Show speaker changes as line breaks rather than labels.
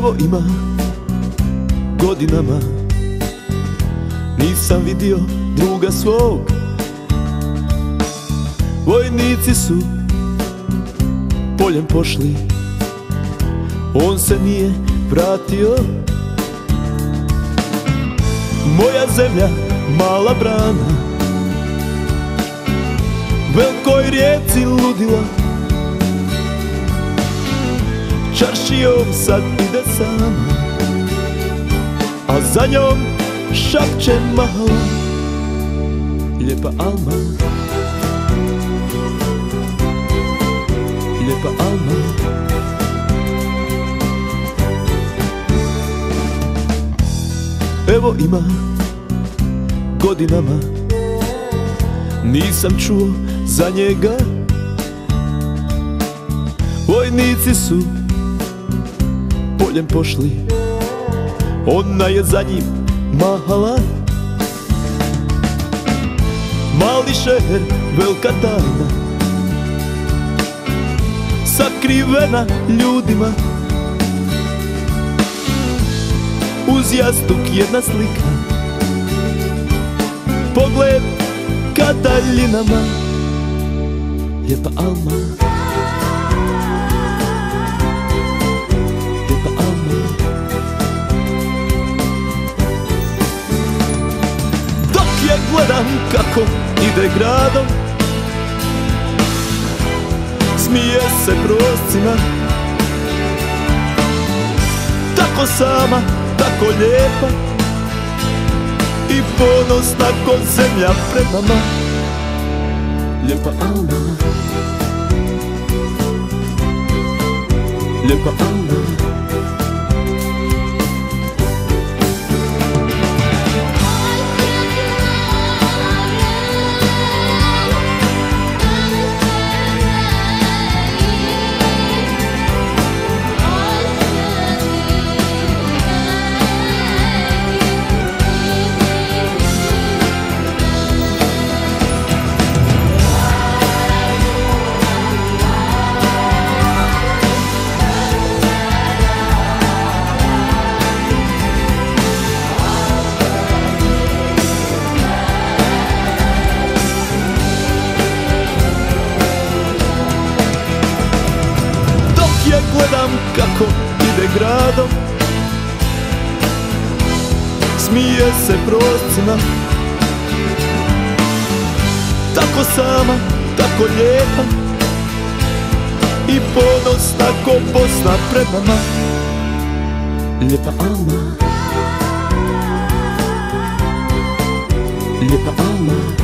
Evo ima godinama nisam vidio druga svog. Vojnici su poljem pošli, on se nije vratio. Moja zemlja, mala brana, velikoj rijeci ludila, čaršijom sad ide sama, a za njom šapće mala lijepa Alma, lijepa Alma. Evo ima godinama nisam čuo za njega. Vojnici su poljem pošli, ona je za njim mahala. Mali šeher, velika tajna, sakrivena ljudima. Uz jastuk jedna slika, pogled ka daljinama, lijepa Alma, lijepa Alma. Dok je gledam kako ide gradom, smije se proscima, tako sama, tako lijepa i ponosna ko zemlja pred nama, lijepa Alma, lijepa Alma. Gledam kako ide gradom, smije se proscima, tako sama, tako lijepa i ponosna ko Bosna pred nama, lijepa Alma, lijepa Alma.